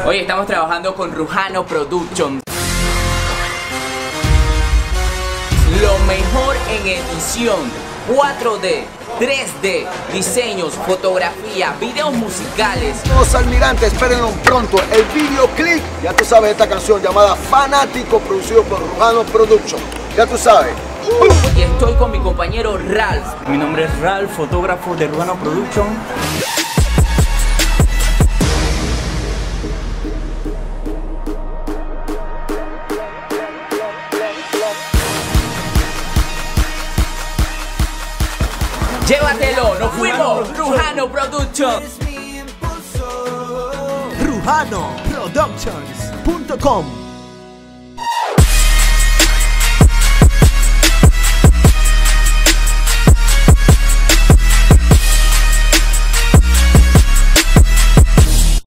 Hoy estamos trabajando con Rujano Productions. Lo mejor en edición, 4D, 3D, diseños, fotografía, videos musicales. Los almirantes, espérenlo pronto, el videoclip, ya tú sabes, esta canción llamada Fanático, producido por Rujano Productions, ya tú sabes. Y estoy con mi compañero Ralph. Mi nombre es Ralph, fotógrafo de Rujano Productions. Llévatelo, nos fuimos. Rujano Productions. RujanoProductions.com